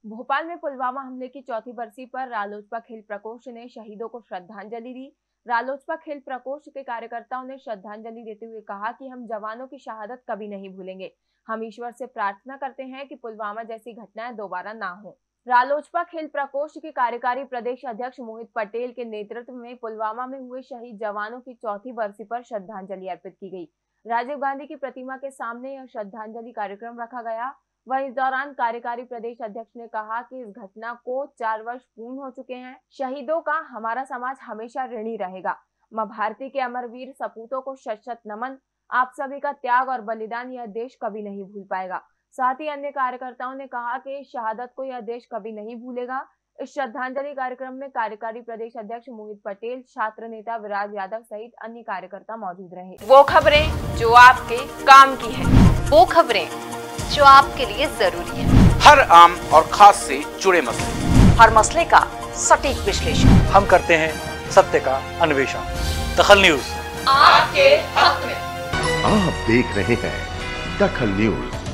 भोपाल में पुलवामा हमले की चौथी बरसी पर रालोसपा खेल प्रकोष्ठ ने शहीदों को श्रद्धांजलि दी। रालोसपा खेल प्रकोष्ठ के कार्यकर्ताओं ने श्रद्धांजलि देते हुए कहा कि हम जवानों की शहादत कभी नहीं भूलेंगे। हम ईश्वर से प्रार्थना करते हैं कि पुलवामा जैसी घटनाएं दोबारा ना हो। रालोसपा खेल प्रकोष्ठ के कार्यकारी प्रदेश अध्यक्ष मोहित पटेल के नेतृत्व में पुलवामा में हुए शहीद जवानों की चौथी बरसी पर श्रद्धांजलि अर्पित की गई। राजीव गांधी की प्रतिमा के सामने यह श्रद्धांजलि कार्यक्रम रखा गया। वहीं इस दौरान कार्यकारी प्रदेश अध्यक्ष ने कहा कि इस घटना को 4 वर्ष पूर्ण हो चुके हैं। शहीदों का हमारा समाज हमेशा ऋणी रहेगा। मां भारती के अमरवीर सपूतों को शत शत नमन। आप सभी का त्याग और बलिदान यह देश कभी नहीं भूल पाएगा। साथ ही अन्य कार्यकर्ताओं ने कहा कि इस शहादत को यह देश कभी नहीं भूलेगा। इस श्रद्धांजलि कार्यक्रम में कार्यकारी प्रदेश अध्यक्ष मोहित पटेल, छात्र नेता विराज यादव सहित अन्य कार्यकर्ता मौजूद रहे। वो खबरें जो आपके काम की है, वो खबरें जो आपके लिए जरूरी है। हर आम और खास से जुड़े मसले, हर मसले का सटीक विश्लेषण हम करते हैं, सत्य का अन्वेषण। दखल न्यूज आपके हक में। आप देख रहे हैं दखल न्यूज।